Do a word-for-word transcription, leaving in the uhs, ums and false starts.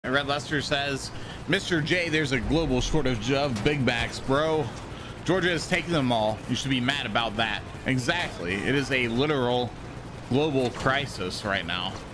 Red Lester says, Mister J, there's a global shortage of big backs, bro. Georgia is taking them all. You should be mad about that. Exactly. It is a literal global crisis right now.